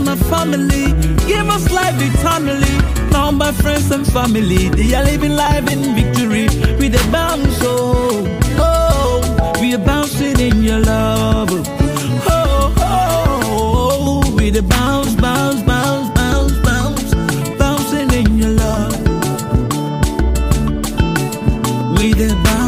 my family. Give us life eternally. Now my friends and family, they are living life in victory. With a bounce, oh, oh, we are bouncing in your love. Oh, oh, oh, with a bounce, bounce, bounce, bounce, bounce, bouncing in your love. With a bounce.